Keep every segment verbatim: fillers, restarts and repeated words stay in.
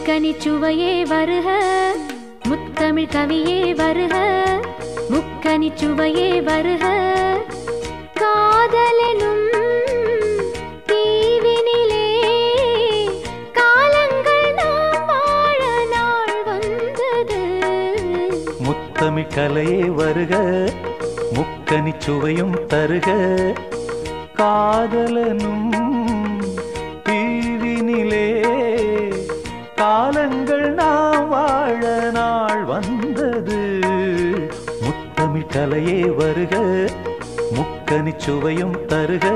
முக்கனிச் சுவையே வருக முத்தமிழ் கவியே வருக முக்கனிச் சுவையே வருக காதலெனும் தீவினிலே காலங்கள் நாம் வாழ நாள் வந்தது முத்தமிழ் கலையே வருக முக்கனிச் சுவையும் தருக காதலனும் தீவினிலே காலங்கள் நாம் வாழ நாள் வந்தது முத்தமிழ் கலையே வருக முக்கனிச் சுவையும் தருக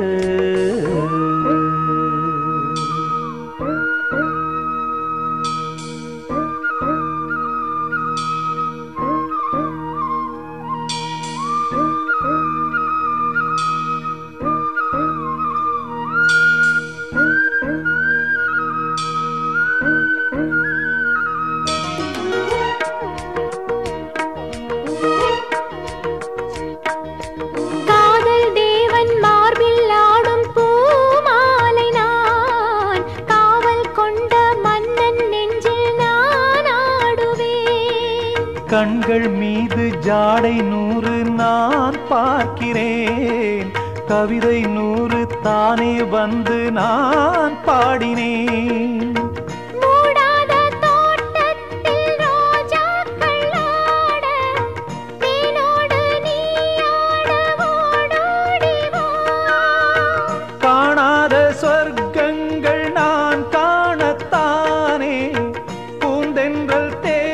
கண்கள் மீது ஜாடை நூறு நான் பார்க்கிறேன் கவிதை நூறு தானே வந்து நான் பாடினேன் காணாத சொர்க்கங்கள் நான் காணத்தானே பூந்தென்றல்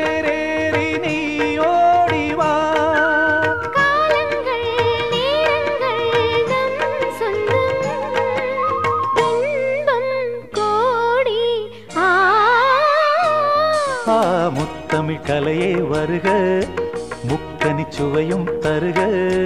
முத்தமிழ் கலையே வருக முக்கனிச் சுவையும் தருக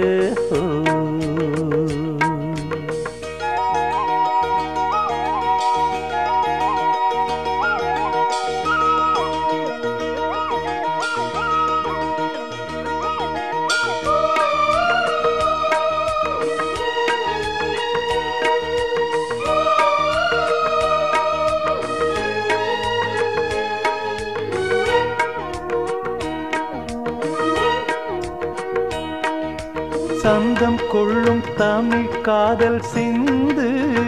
சந்தம் கொள்ளும் தமிழ் காதல் சிந்து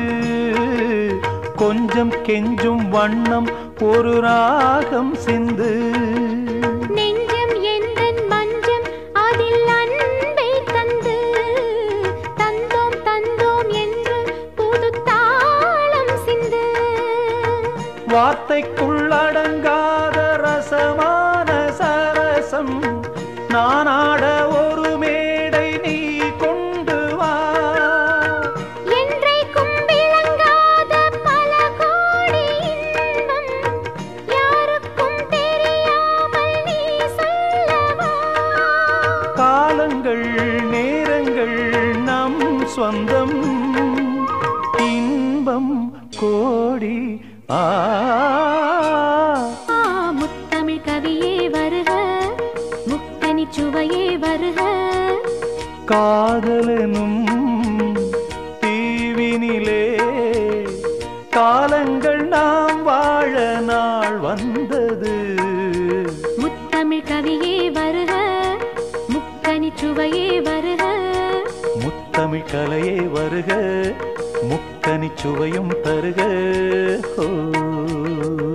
கொஞ்சம் கெஞ்சும் வண்ணம் ஒரு ராகம் சிந்து நெஞ்சம் எந்தன் மஞ்சம் அதில் அன்பை தந்து தந்தோம் தந்தோம் என்று புது தாளம் சிந்து வார்த்தைக்குள்ளடங்காத ரசமான சரசம் நானாட ஒரு மேடை நீ கொண்டு வா என்றைக்கும் விளங்காத பல கோடி இன்பம் யாருக்கும் தெரியாமல் நீ சொல்லவா காலங்கள் நேரங்கள் நம் சொந்தம் இன்பம் கோடி ஆ முத்தமிழ் கவியே வருக முக்கனிச் சுவையே வருக காதலனும் தீவினிலே காலங்கள் நாம் வாழ நாள் வந்தது முத்தமிழ் கவியே வருக முக்கனிச் சுவையே வருக முத்தமிழ் கலையே வருக முக்கனிச் சுவையும் தருக ஓ